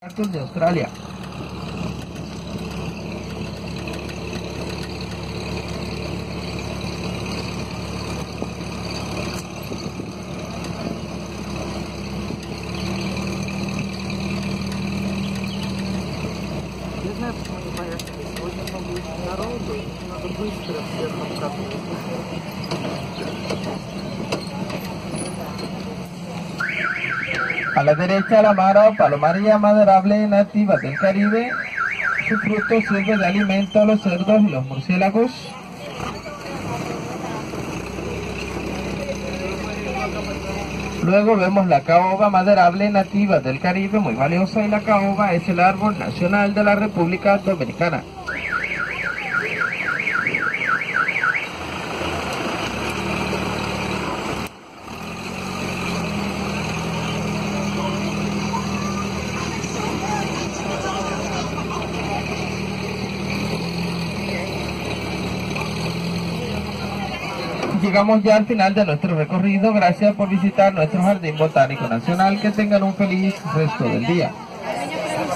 Cactus de Australia. Я знаю, почему они боятся. Сегодня много очень народу, и надо быстро всех обкатывать. A la derecha la mara palomaria maderable nativa del Caribe. Su fruto sirve de alimento a los cerdos y los murciélagos. Luego vemos la caoba maderable nativa del Caribe, muy valiosa, y la caoba es el árbol nacional de la República Dominicana. Llegamos ya al final de nuestro recorrido. Gracias por visitar nuestro Jardín Botánico Nacional. Que tengan un feliz resto del día.